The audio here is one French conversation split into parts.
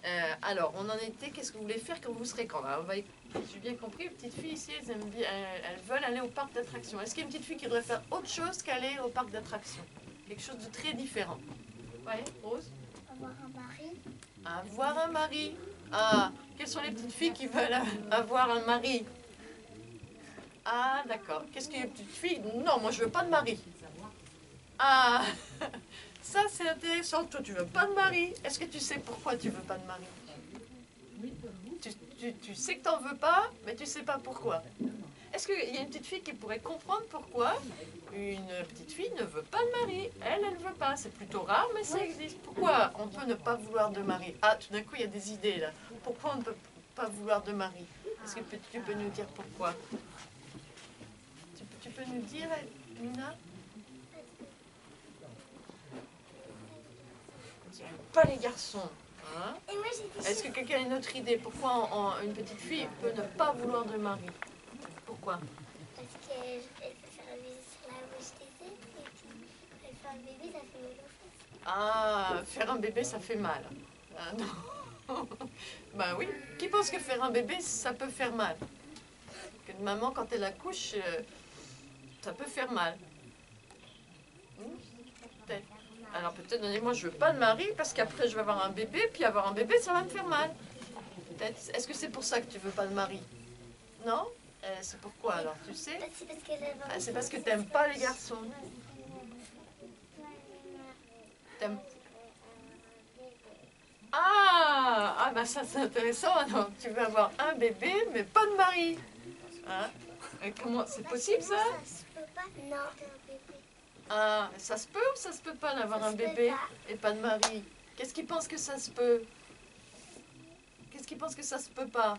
Alors, on en était, qu'est-ce que vous voulez faire quand vous serez quand là, j'ai bien compris, les petites filles ici, elles, aiment bien, elles veulent aller au parc d'attractions. Est-ce qu'il y a une petite fille qui devrait faire autre chose qu'aller au parc d'attractions? Quelque chose de très différent. Oui, Rose? Avoir un mari. Avoir un mari. Ah, quelles sont les petites filles qui veulent avoir un mari? Ah, d'accord. Qu'est-ce qu'il y a une petite fille? Non, moi je veux pas de mari. Ah, ça c'est intéressant. Toi, tu veux pas de mari. Est-ce que tu sais pourquoi tu veux pas de mari? Tu sais que t'en veux pas, mais tu sais pas pourquoi. Est-ce qu'il y a une petite fille qui pourrait comprendre pourquoi une petite fille ne veut pas de mari? Elle ne veut pas. C'est plutôt rare, mais ça existe. Pourquoi on peut ne pas vouloir de mari? Ah, tout d'un coup, il y a des idées là. Pourquoi on ne peut pas vouloir de mari? Est-ce que tu peux nous dire pourquoi? Tu peux nous dire, Nina? Pas les garçons. Hein? Est-ce que quelqu'un a une autre idée? Pourquoi une petite fille peut ne pas vouloir de mari? Pourquoi? Parce qu'elle peut faire un bébé sur la bouche des œufs et puis elle fait un bébé, ça fait mal aux fesses. Ah, faire un bébé, ça fait mal. Ah, non. Ben oui. Qui pense que faire un bébé, ça peut faire mal? Que une maman, quand elle accouche, ça peut faire mal. Peut-être. Alors peut-être, donnez-moi, je veux pas de mari parce qu'après je vais avoir un bébé, puis avoir un bébé, ça va me faire mal. Peut-être. Est-ce que c'est pour ça que tu veux pas de mari? Non? C'est pourquoi alors, tu sais? C'est parce que t'aimes pas les garçons. T'aimes... Ah, bah ça c'est intéressant. Donc tu veux avoir un bébé, mais pas de mari. Hein? Et comment c'est possible ça? Ça se peut pas. Non, un bébé. Ah, ça se peut ou ça se peut pas d'avoir un bébé et pas de mari? Qu'est-ce qui pense que ça se peut? Qu'est-ce qui pense que ça se peut pas?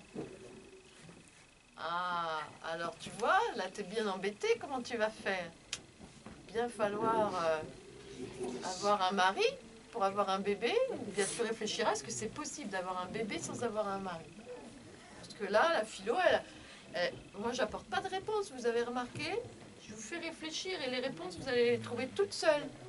Ah, alors tu vois, là t'es bien embêté, comment tu vas faire? Bien falloir avoir un mari pour avoir un bébé. Bien tu réfléchiras, est-ce que c'est possible d'avoir un bébé sans avoir un mari? Parce que là, la philo, moi j'apporte pas de réponse, vous avez remarqué? Je vous fais réfléchir et les réponses, vous allez les trouver toutes seules.